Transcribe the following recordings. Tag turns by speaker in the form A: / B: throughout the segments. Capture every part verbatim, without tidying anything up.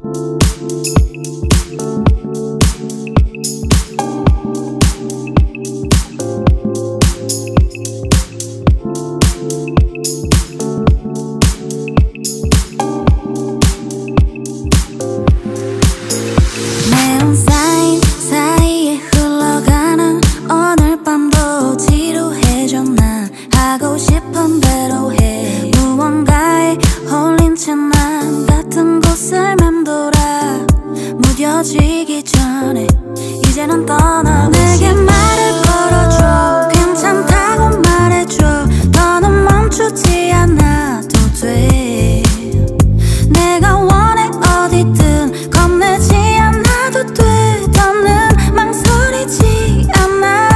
A: 하고 싶은 대로 해. 무언가에 홀린 채 난 같은 곳을 맴돌아. 무뎌지기 전에 이제는 떠나고 내게 말을 걸어줘. 괜찮다고 말해줘. 더는 멈추지 않아도 돼. 내가 원해 어디든 겁내지 않아도 돼. 더는 망설이지 않아.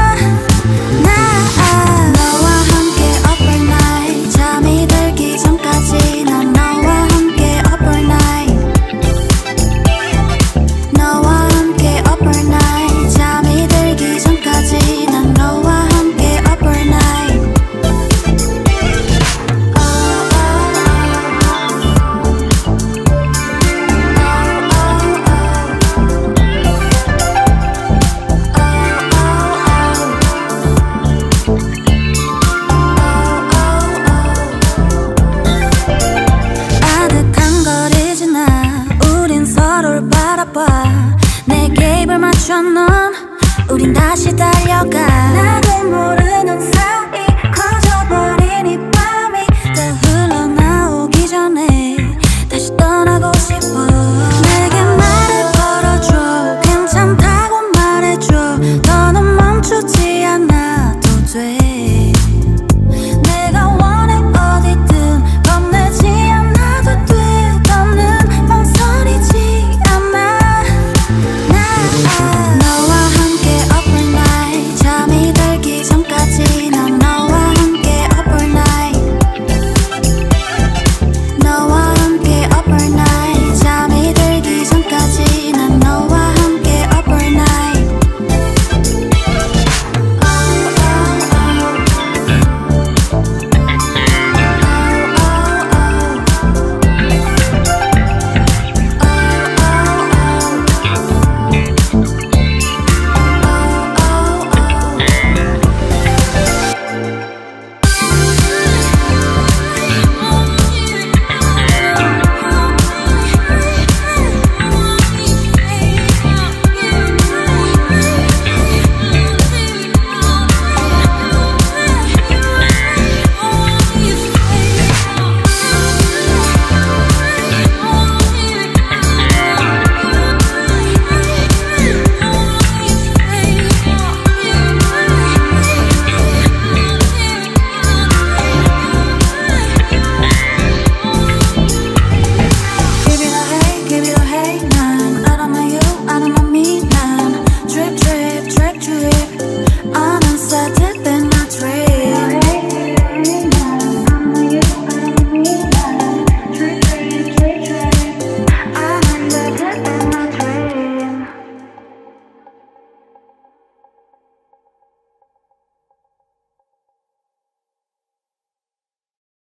A: 내게 입을 맞춰 넌 우린 다시 달려가. 나도 모르는 사이